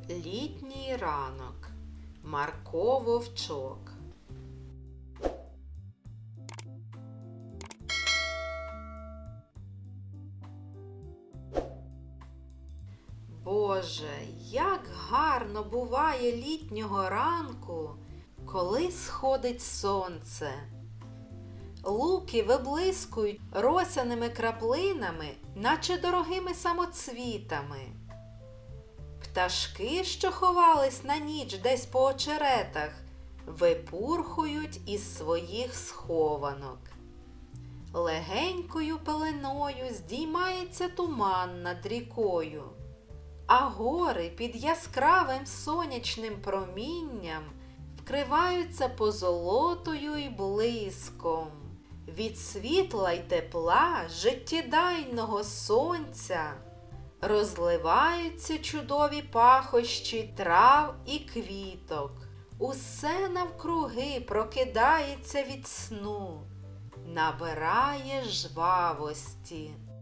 Літній ранок. Марко Вовчок. Боже, як гарно буває літнього ранку, коли сходить сонце. Луки виблискують росяними краплинами, наче дорогими самоцвітами. Пташки, що ховались на ніч десь по очеретах, випурхують із своїх схованок. Легенькою пеленою здіймається туман над рікою, а гори під яскравим сонячним промінням вкриваються позолотою й блиском. Від світла й тепла життєдайного сонця розливаються чудові пахощі трав і квіток. Усе навкруги прокидається від сну, набирає жвавості.